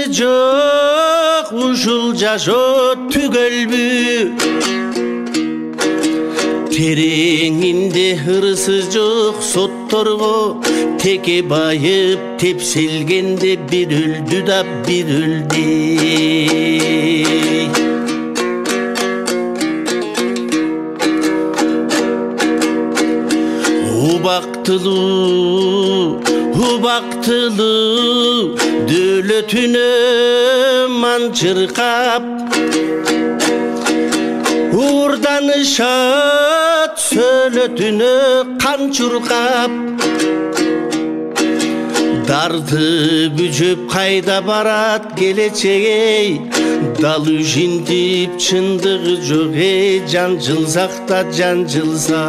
жок ушул жашоо түгөлбү тереңинде ырысы жок сотторго теке байып тепселгенде бир өлдү да бир өлдү убактылуу дөөлөтүнө манчыркап уурданышат сөөлөтүнө кан чуркап дарды бүжөп кайда барат келечек эй дал ушинтип чындыгы жок эй жан жылсак да жан жылса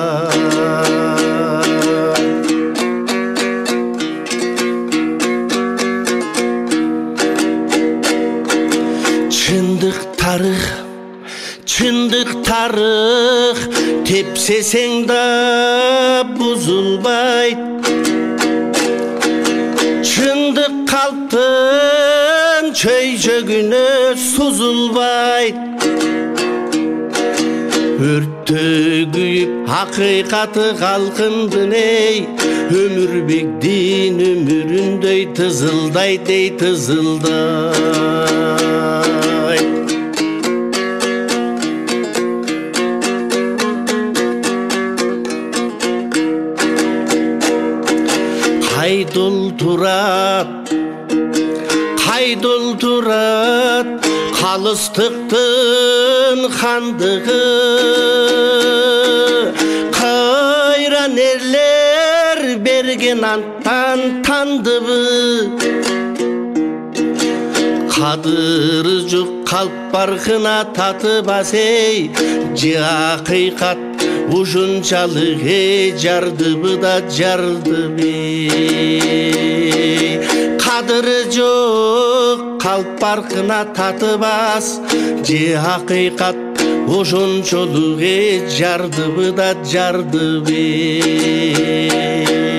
чындык тарых тепсесең да бузулбайт чындык калктын чөйжөгүнө сузулбайт өрттө күйүп акыйкаты калкындын эй өмүрбектин өмүрүндөй тызылдайт эй тызылдайт кайдол турат калыстыктын хандыгы кайран эрлер берген анттан тандыбы кадыры жок калп баркына татыбас эй же акыйкат ушунчалык эй жардыбы да жардыбы кадыры жок калп баркына татыбас же акыйкат ошончолук эй жардыбы да жардыбы